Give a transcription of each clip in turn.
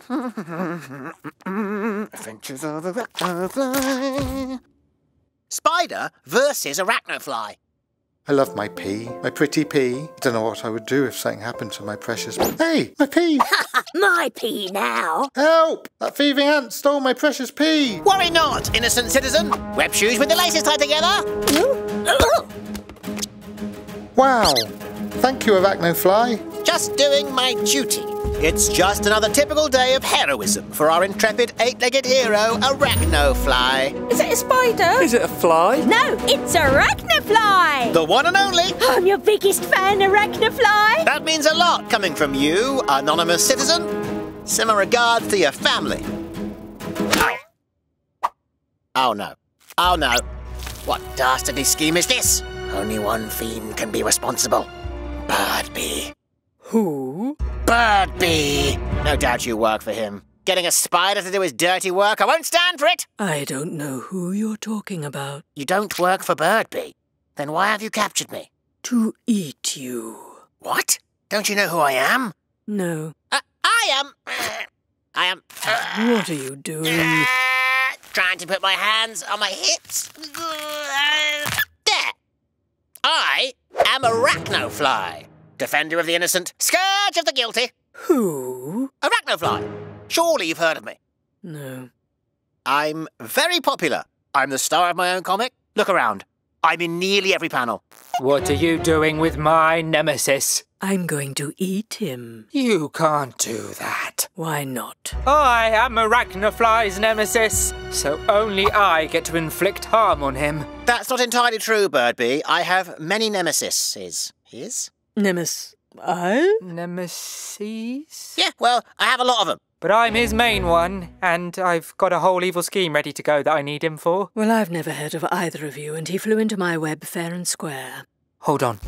Adventures of ArachnoFly. Spider versus ArachnoFly. I love my pea, my pretty pea. I don't know what I would do if something happened to my precious... Hey, my pea! My pea now. Help! That thieving ant stole my precious pea! Worry not, innocent citizen. Web shoes with the laces tied together. Wow! Thank you, ArachnoFly. Just doing my duty. It's just another typical day of heroism for our intrepid eight-legged hero, ArachnoFly. Is it a spider? Is it a fly? No, it's ArachnoFly. The one and only. I'm your biggest fan, ArachnoFly. That means a lot coming from you, anonymous citizen. Send my regards to your family. Oh no. Oh no. What dastardly scheme is this? Only one fiend can be responsible. Bird B. Who? Bird B. No doubt you work for him. Getting a spider to do his dirty work, I won't stand for it. I don't know who you're talking about. You don't work for Bird B. Then why have you captured me? To eat you. What? Don't you know who I am? No. I am... What are you doing? Trying to put my hands on my hips. There. I am ArachnoFly. Defender of the innocent, scourge of the guilty. Who? ArachnoFly. Surely you've heard of me. No. I'm very popular. I'm the star of my own comic. Look around. I'm in nearly every panel. What are you doing with my nemesis? I'm going to eat him. You can't do that. Why not? I am ArachnoFly's nemesis, so only I get to inflict harm on him. That's not entirely true, Bird B. I have many nemesis. His? Nemesis. Nemesis? Yeah, well, I have a lot of them. But I'm his main one, and I've got a whole evil scheme ready to go that I need him for. Well, I've never heard of either of you, and he flew into my web fair and square. Hold on.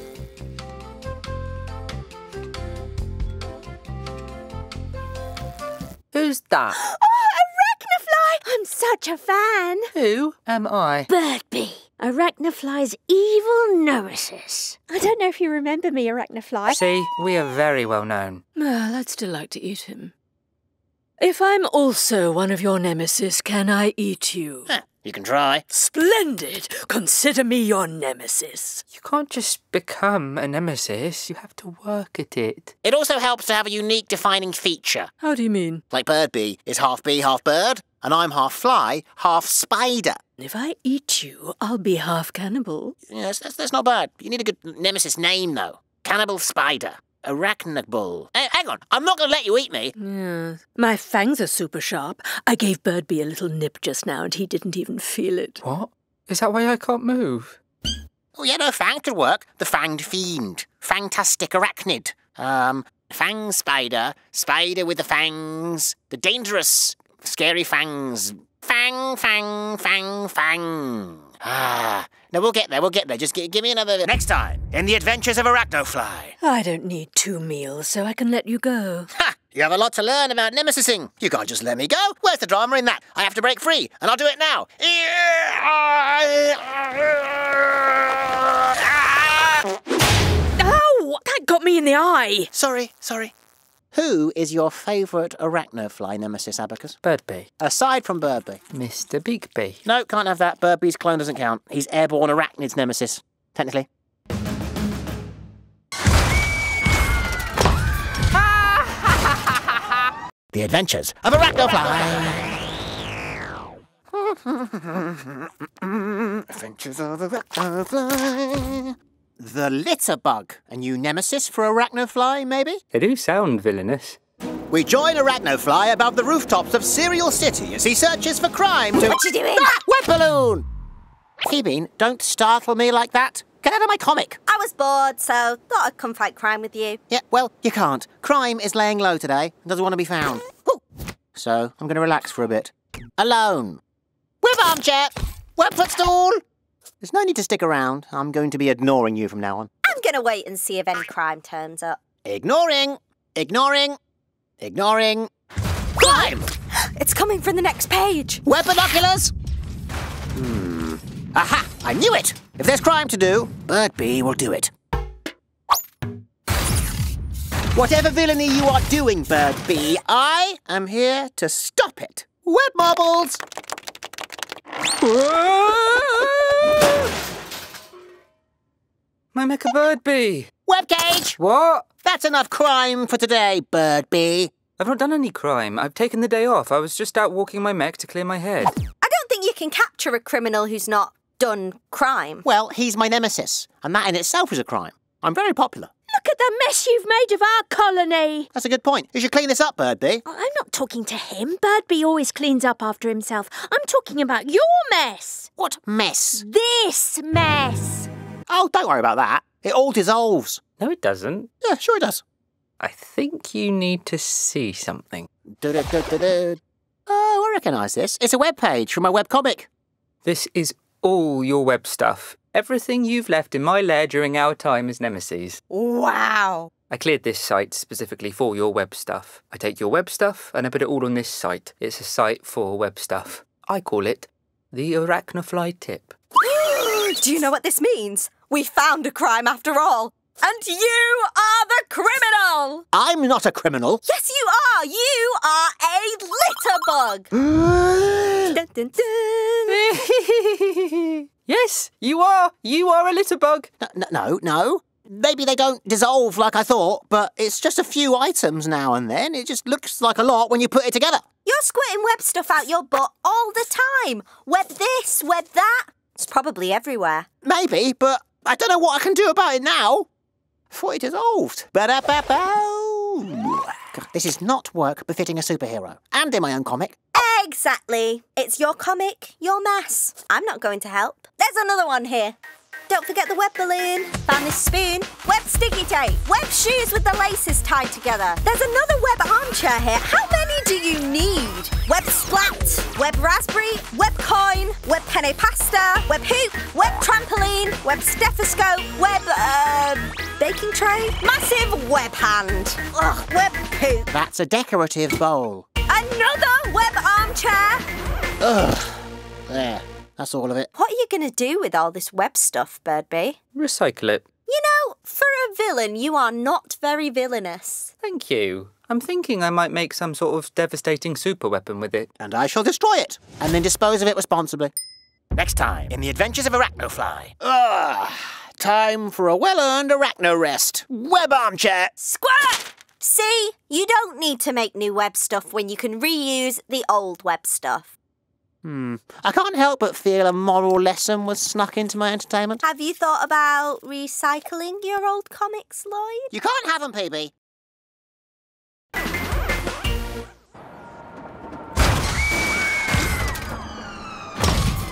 Who's that? Oh, ArachnoFly! I'm such a fan. Who am I? Bird B. ArachnoFly's evil nemesis. I don't know if you remember me, ArachnoFly. See, we are very well known. Well, I'd still like to eat him. If I'm also one of your nemesis, can I eat you? You can try. Splendid! Consider me your nemesis. You can't just become a nemesis. You have to work at it. It also helps to have a unique defining feature. How do you mean? Like Bird B is half bee, half bird, and I'm half fly, half spider. If I eat you, I'll be half cannibal. Yes, that's not bad. You need a good nemesis name, though. Cannibal Spider. Arachnobull. Hey, hang on, I'm not going to let you eat me. Yes. My fangs are super sharp. I gave Bird B a little nip just now and he didn't even feel it. What? Is that why I can't move? Oh, yeah, no, fang could work. The fanged fiend. Fantastic arachnid. Fang spider. Spider with the fangs. The dangerous, scary fangs. Fang, fang, fang, fang. No, we'll get there. Just give me another... Next time, in the Adventures of ArachnoFly. I don't need 2 meals, so I can let you go. Ha! You have a lot to learn about nemesising. You can't just let me go. Where's the drama in that? I have to break free, and I'll do it now. Ow! That got me in the eye. Sorry. Who is your favourite ArachnoFly nemesis, Abacus? Bird B. Aside from Bird B. Mr. Beakby. No, can't have that. Bird B's clone doesn't count. He's airborne arachnid's nemesis, technically. The Adventures of ArachnoFly. Adventures of ArachnoFly. The litter bug. A new nemesis for ArachnoFly, maybe? They do sound villainous. We join ArachnoFly above the rooftops of Serial City as he searches for crime to... What you doing? Wet balloon! Pea-Bean, don't startle me like that. Get out of my comic. I was bored, so thought I'd come fight crime with you. Yeah, well, you can't. Crime is laying low today and doesn't want to be found. Woo. So, I'm going to relax for a bit. Alone. With armchair. Wet footstool. There's no need to stick around. I'm going to be ignoring you from now on. I'm going to wait and see if any crime turns up. Ignoring. Crime! It's coming from the next page. Wet binoculars. Aha! I knew it! If there's crime to do, Bird B will do it. Whatever villainy you are doing, Bird B, I am here to stop it. Web marbles! My mecha Bird B. Web cage! What? That's enough crime for today, Bird B. I've not done any crime. I've taken the day off. I was just out walking my mech to clear my head. I don't think you can capture a criminal who's not done crime. Well, he's my nemesis, and that in itself is a crime. I'm very popular. Look at the mess you've made of our colony. That's a good point. You should clean this up, Bird B. I'm not talking to him. Birdby always cleans up after himself. I'm talking about your mess. What mess? This mess. Oh, don't worry about that. It all dissolves. No, it doesn't. Yeah, sure it does. I think you need to see something. Oh, I recognise this. It's a web page from a webcomic. This is all your web stuff. Everything you've left in my lair during our time as nemesis. Wow. I cleared this site specifically for your web stuff. I take your web stuff and I put it all on this site. It's a site for web stuff. I call it the ArachnoFly tip. Do you know what this means? We found a crime after all. And you are the criminal! I'm not a criminal. Yes, you are! You are a litter bug! Dun, dun, dun. Yes, you are. You are a litter bug. No. Maybe they don't dissolve like I thought, but it's just a few items now and then. It just looks like a lot when you put it together. You're squirting web stuff out your butt all the time. Web this, web that. It's probably everywhere. Maybe, but I don't know what I can do about it now. I thought it dissolved. God, this is not work befitting a superhero. And in my own comic. Exactly. It's your comic, your mess. I'm not going to help. There's another one here. Don't forget the web balloon. Found this spoon. Web sticky tape. Web shoes with the laces tied together. There's another web armchair here. How many do you need? Web splat. Web raspberry. Web coin. Web penne pasta. Web hoop. Web trampoline. Web stethoscope. Web, baking tray. Massive web hand. Ugh, web poop. That's a decorative bowl. Another web armchair. Ugh. There. That's all of it. What are you going to do with all this web stuff, Birdby? Recycle it. You know, for a villain, you are not very villainous. Thank you. I'm thinking I might make some sort of devastating super weapon with it. And I shall destroy it, and then dispose of it responsibly. Next time, in the Adventures of ArachnoFly. Time for a well-earned arachno rest. Web armchair. Squirt! See, you don't need to make new web stuff when you can reuse the old web stuff. I can't help but feel a moral lesson was snuck into my entertainment. Have you thought about recycling your old comics, Lloyd? You can't have them, Pea-Bean.